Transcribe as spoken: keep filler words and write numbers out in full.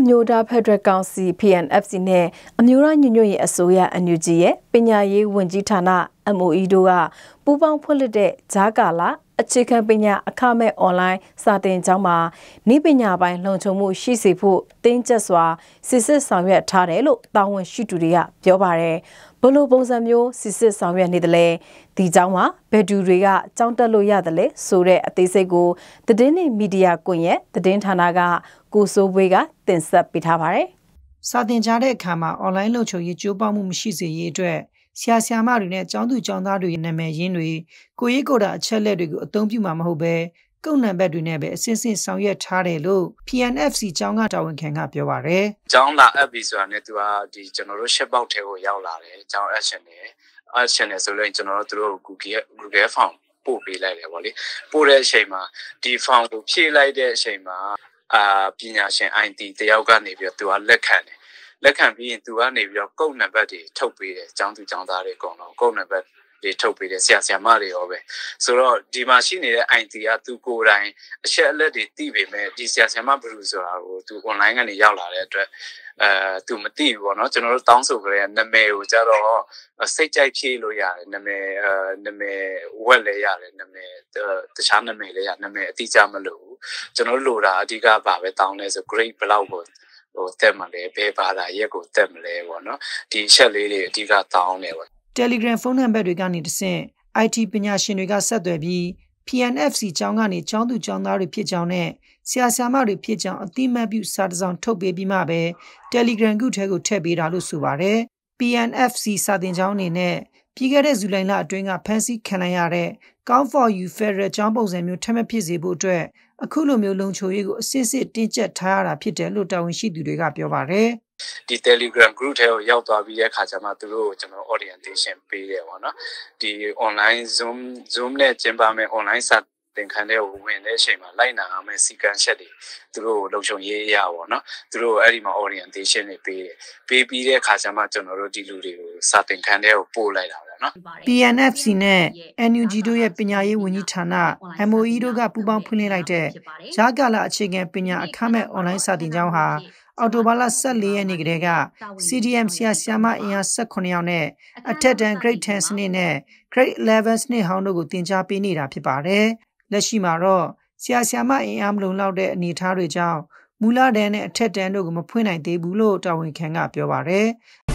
မျိုးသားဖက်ဒရယ်ကောင်စီ P N F C နဲ့အမျိုးသားညီညွတ်ရေးအစိုးရ N U G ရဲ့ပညာရေးဝန်ကြီးဌာန M O E တို့ကပူးပေါင်းဖွင့်လှစ်တဲ့ဂျာကာလာအခြေခံပညာအခမဲ့အွန်လိုင်းစာသင်ကျောင်းမှာနိပညာပိုင်းလုံခြုံမှုရှိစေဖို့တင်းကျပ်စွာစစ်စစ်ဆောင်ရွက်ထားတယ်လို့တာဝန်ရှိသူတွေကပြောပါတယ်ဘလို့ပုံစံမျိုးစစ်စစ်ဆောင်ရွက်နေတယ်လဲဒီကျောင်းမှာဘယ်သူတွေကကျောင်းတက်လို့ရတယ်လဲဆိုတဲ့အသေးစိတ်ကိုသတင်းနဲ့မီဒီယာကွန်ရက်သတင်းဌာနကကိုစိုးဝေးကတင်ဆက်ပေးထားပါတယ်စာသင်ကြားတဲ့အခါမှာအွန်လိုင်းလုံခြုံရေးကြိုးပမ်းမှုမရှိစေရေးအတွက်ဆရာဆရာမတွေနဲ့ကျောင်းသူကျောင်းသားတွေရဲ့နာမည်ရင်းတွေကိုရေးကိုယ်တာအချက်လက်တွေကိုအသုံးပြုမှာမဟုတ်ပဲကုတ်နံပါတ်တွေနဲ့ပဲအစင်းစင်းဆောင်ရွက်ထားတယ်လို့ P N F C ကျောင်းကတာဝန်ခံကပြောပါတယ်။ကျောင်းလာအပ်ပြီဆိုတာနဲ့သူကဒီကျွန်တော်တို့ရှစ်ပေါက်ထဲကိုရောက်လာတယ်။ကျောင်း action နဲ့ action နဲ့ဆိုလို့ကျွန်တော်တို့တို့ Google Google Form ပို့ပေးလိုက်တယ်ပေါ့လေ။ပို့တဲ့အချိန်မှာဒီ form ကိုဖြည့်လိုက်တဲ့အချိန်မှာအာပညာရှင် I T တယောက်ကနေပြီးတော့သူကလက်ခံတယ်။လက်ခံပြီးရင်သူကနေပြီးတော့ကုတ်နံပါတ်တွေထုတ်ပေးတယ်ကျောင်းသူကျောင်းသားတွေအကုန်လုံးကုတ်နံပါတ်တွေထုတ်ပေးတယ်ဆရာဆရာမတွေရောပဲဆိုတော့ဒီမှာရှိနေတဲ့ I T ကသူကိုယ်တိုင်အချက်အလက်တွေသိပေမဲ့ဒီဆရာဆရာမဘယ်လိုဆိုတာကိုသူ online ကနေရောက်လာတဲ့အတွက်အဲသူမသိဘူးပေါ့နော်ကျွန်တော်တို့တောင်းဆိုကြတဲ့နာမည်ကိုကြတော့စိတ်ကြိုက်ဖြည့်လို့ရတယ်နာမည်အဲနာမည်ဝက်လည်းရတယ်နာမည်တခြားနာမည်လည်းရနာမည်အတိအကျမလို့ဘူးကျွန်တော်တို့လိုတာအဓိကပါပဲတောင်းလဲဆို grade ဘယ်လောက်ကိုဟိုတက်မလဲဘယ်ဘာသာရက်ကိုတက်မလဲပေါ့နော်ဒီချက်လေးတွေအဓိကတောင်းတယ်ပေါ့ Telegram ဖုန်းနံပါတ်တွေကနေတဆင့် I T ပညာရှင်တွေကဆက်သွယ်ပြီး P N F C ကျောင်းကနေကျောင်းသူကျောင်းသားတွေဖြစ်ကြောင်းနဲ့ဆရာဆရာမတွေဖြစ်ကြောင်းအတိမတ်ပြုစာတစ်စောင်ထုတ်ပေးပြီးမှပဲ Telegram ဂုထဲကိုထည့်ပေးတာလို့ဆိုပါတယ် P N F C စာသင်ကျောင်းအနေနဲ့ပြီးခဲ့တဲ့ဇူလိုင်လအတွင်းကဖမ်းဆီးခံလိုက်ရတဲ့ Count for You Federal ကျောင်းပုံစံမျိုးထပ်မဖြစ်စေဖို့အတွက်အခုလိုမျိုးလုံခြုံရေးကိုအစစ်စစ်တင်းကျပ်ထားရတာဖြစ်တယ်လို့တာဝန်ရှိသူတွေကပြောပါတယ်ဒီ Telegram group ထဲကိုရောက်သွားပြီးတဲ့အခါကျမှသူတို့ကိုကျွန်တော် orientation ပေးတယ်ပေါ့နော်ဒီ online Zoom Zoom နဲ့ကျင်းပမယ့် online စာသင်ခန်းတွေကိုဝင်တဲ့အချိန်မှာလိုက်နာရမယ့်စီကံချက်တွေသူတို့ကိုလုံခြုံရေးအရာပေါ့နော်သူတို့အဲ့ဒီမှာ orientation တွေပေးတယ်ပေးပြီးတဲ့အခါကျမှကျွန်တော်တို့ဒီလူတွေကိုစာသင်ခန်းတွေကိုပို့လိုက်တာပေါ့နော် P N F C နဲ့ N U G တို့ရဲ့ပညာရေးဝန်ကြီးဌာန M O E တို့ကပူးပေါင်းဖွင့်လှစ်လိုက်တဲ့ဂျာကာလာအခြေခံပညာအခမဲ့ online စာသင်ကျောင်းဟာအော်တိုဘာလဆယ့်လေးရက်နေ့ကတည်းက C D M ဆရာဆရာမအင်အားဆယ့်ခုနှစ်ယောက်နဲ့အထက်တန်း grade 10စနစ်နဲ့ grade 11စနစ်ဟောင်းတို့ကိုသင်ကြားပေးနေတာဖြစ်ပါတယ်။လက်ရှိမှာတော့ဆရာဆရာမအင်အားမလုံလောက်တဲ့အနေအထားတွေကြောင့်မူလတန်းနဲ့အထက်တန်းတို့ကိုမဖွင့်နိုင်သေးဘူးလို့တာဝန်ခံကပြောပါတယ်။